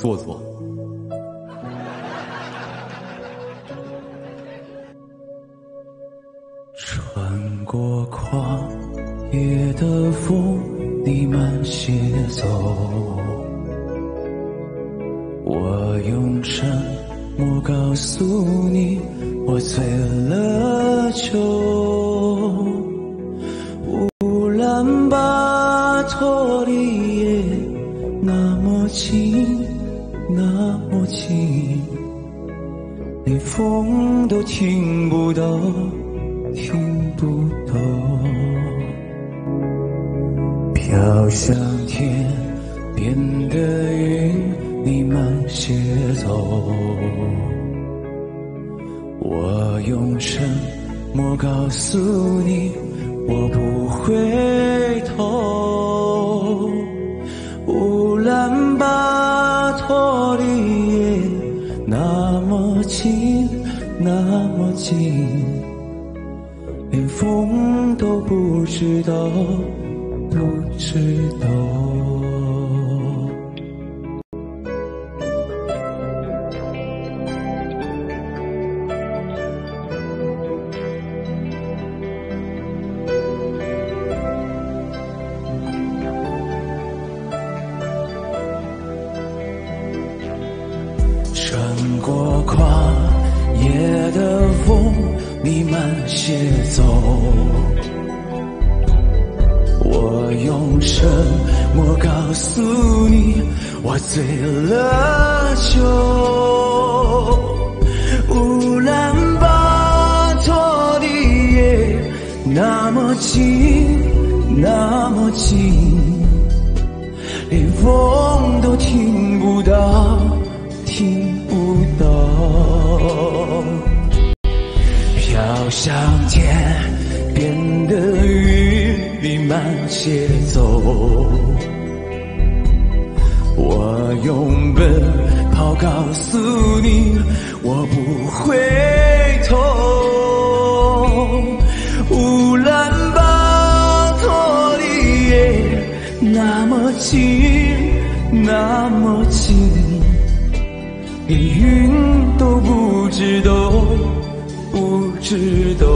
做作。 穿过旷野的风，你慢些走。我用沉默告诉你，我醉了酒。乌兰巴托的夜那么近，那么近，连风都听不到，听不到。飘向天边的云，你慢些走。我用沉默告诉你，我不回头。乌兰巴托的夜那么近，那么近，连风都不知道，不知道。穿过旷野的风，你慢些走。我用沉默告诉你，我醉了酒。乌兰巴托的夜那么近，那么近，连风都听不到，听不到。飘向天边的云，你慢些走。我用奔跑告诉你，我不回头。乌兰巴托的夜那么近，那么近，连云都不知道，不知道。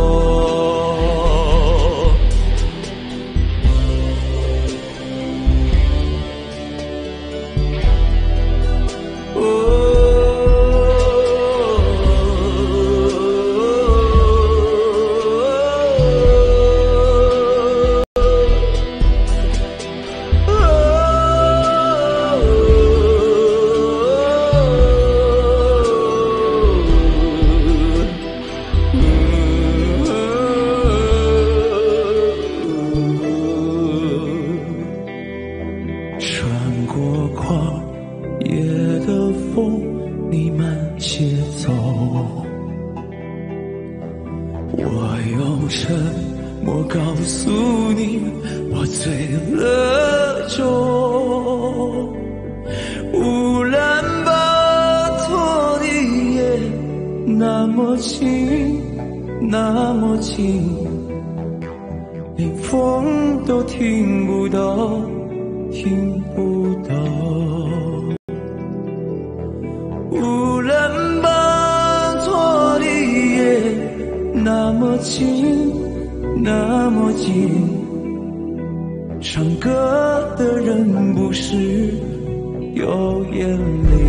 穿过旷野的风，你慢些走。我用沉默告诉你，我醉了酒。乌兰巴托的夜那么近，那么近，连风都听不到，听不到。乌兰巴托的夜那么近，那么近，唱歌的人不是有眼泪。